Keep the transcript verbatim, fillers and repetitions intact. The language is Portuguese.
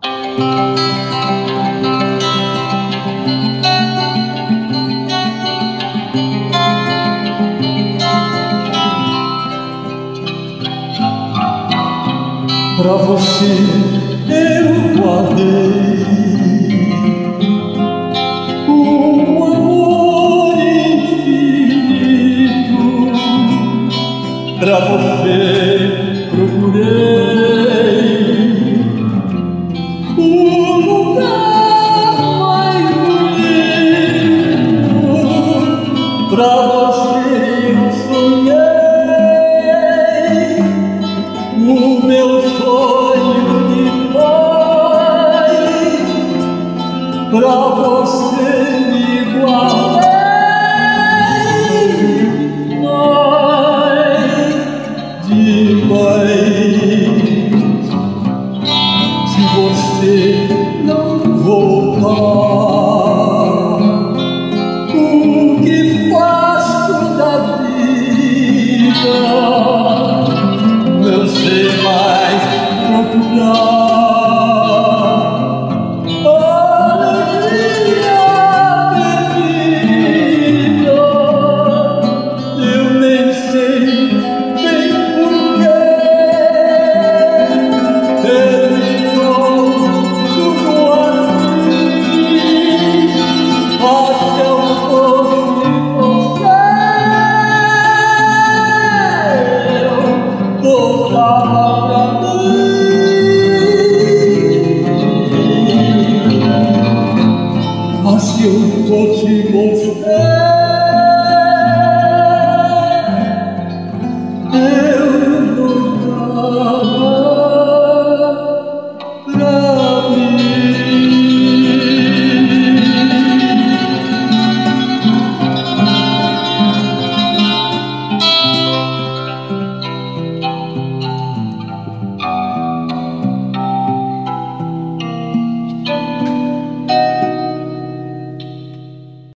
Pra você eu guardei um amor infinito, pra você procurei o lugar mais bonito, pra você eu sonhei o meu sonho de pai, pra você me guardei, mas demais. Se você não voltar,